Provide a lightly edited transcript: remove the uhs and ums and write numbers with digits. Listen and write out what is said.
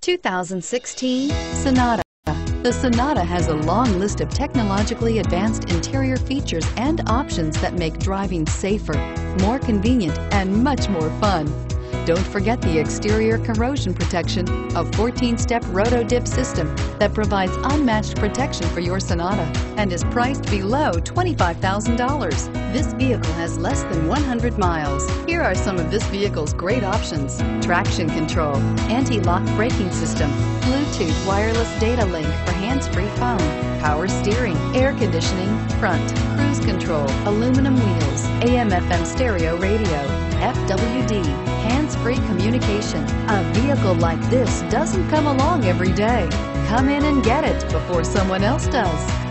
2016 Sonata. The Sonata has a long list of technologically advanced interior features and options that make driving safer, more convenient, and much more fun. Don't forget the exterior corrosion protection, a 14-step roto-dip system that provides unmatched protection for your Sonata and is priced below $25,000. This vehicle has less than 100 miles. Here are some of this vehicle's great options: traction control, anti-lock braking system, Bluetooth wireless data link for hands-free phone, power steering, air conditioning, front, cruise control, aluminum wheels, AM/FM stereo radio, FWD, hands-free communication. A vehicle like this doesn't come along every day. Come in and get it before someone else does.